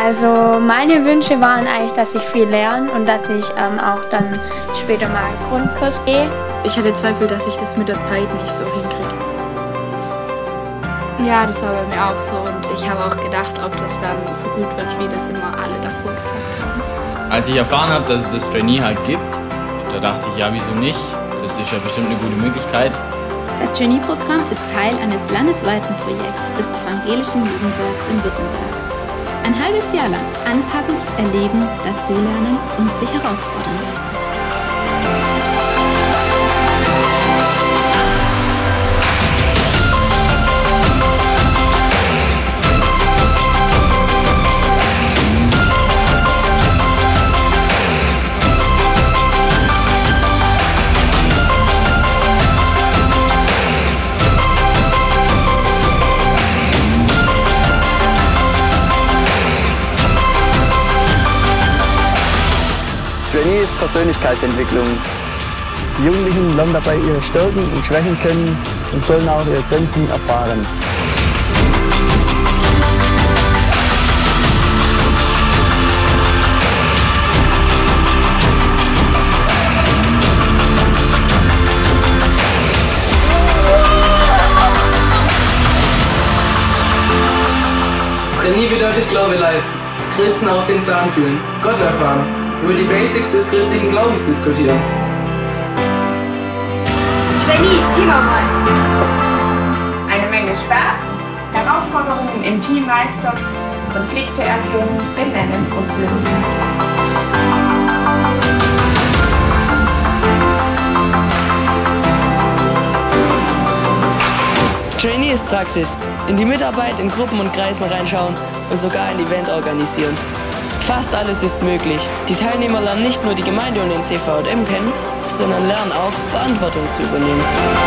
Also meine Wünsche waren eigentlich, dass ich viel lerne und dass ich auch dann später mal einen Grundkurs gehe. Ich hatte Zweifel, dass ich das mit der Zeit nicht so hinkriege. Ja, das war bei mir auch so und ich habe auch gedacht, ob das dann so gut wird, wie das immer alle davor gesagt haben. Als ich erfahren habe, dass es das Trainee halt gibt, da dachte ich, ja, wieso nicht? Das ist ja bestimmt eine gute Möglichkeit. Das Trainee-Programm ist Teil eines landesweiten Projekts des Evangelischen Jugendwerks in Württemberg. Ein halbes Jahr lang anpacken, erleben, dazulernen und sich herausfordern lassen. Trainee ist Persönlichkeitsentwicklung. Die Jugendlichen lernen dabei ihre Stärken und Schwächen kennen und sollen auch ihre Grenzen erfahren. Trainee bedeutet Glaube live. Christen auf den Zahn fühlen, Gott erfahren, über die Basics des christlichen Glaubens diskutieren. Trainee ist Teamarbeit. Eine Menge Spaß, Herausforderungen im Team meistern, Konflikte erkennen, benennen und lösen. Trainee ist Praxis. In die Mitarbeit in Gruppen und Kreisen reinschauen und sogar ein Event organisieren. Fast alles ist möglich. Die Teilnehmer lernen nicht nur die Gemeinde und den CVM kennen, sondern lernen auch, Verantwortung zu übernehmen.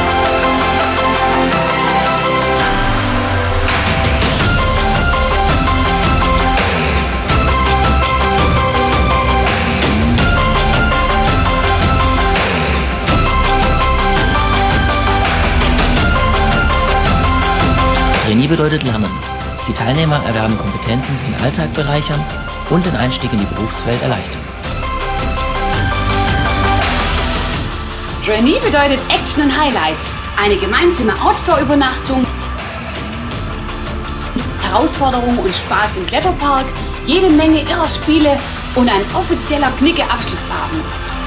Trainee bedeutet Lernen. Die Teilnehmer erwerben Kompetenzen, die den Alltag bereichern und den Einstieg in die Berufswelt erleichtern. Trainee bedeutet Action und Highlights, eine gemeinsame Outdoor-Übernachtung, Herausforderungen und Spaß im Kletterpark, jede Menge irrer Spiele und ein offizieller Knicke-Abschlussabend.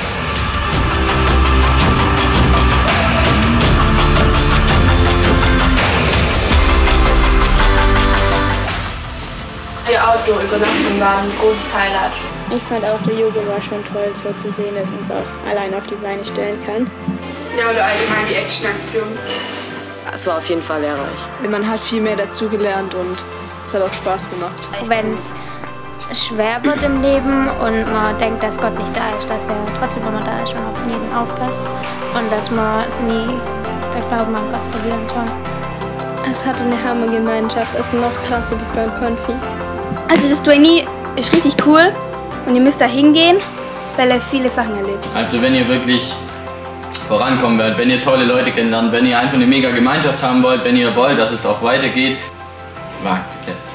Die Outdoor-Übernachtung war ein großes Highlight. Ich fand auch, der Yoga war schon toll, so zu sehen, dass man es auch allein auf die Beine stellen kann. Ja, oder allgemein die Action-Aktion. Es war auf jeden Fall lehrreich. Man hat viel mehr dazugelernt und es hat auch Spaß gemacht. Wenn es schwer wird im Leben und man denkt, dass Gott nicht da ist, dass der trotzdem immer da ist und auf jeden aufpasst und dass man nie den Glauben an Gott verlieren soll. Es hatte eine Hammergemeinschaft, also noch krasser wie beim Konfi. Also das Trainee ist richtig cool und ihr müsst da hingehen, weil ihr viele Sachen erlebt. Also wenn ihr wirklich vorankommen wollt, wenn ihr tolle Leute kennenlernt, wenn ihr einfach eine mega Gemeinschaft haben wollt, wenn ihr wollt, dass es auch weitergeht, wagt es.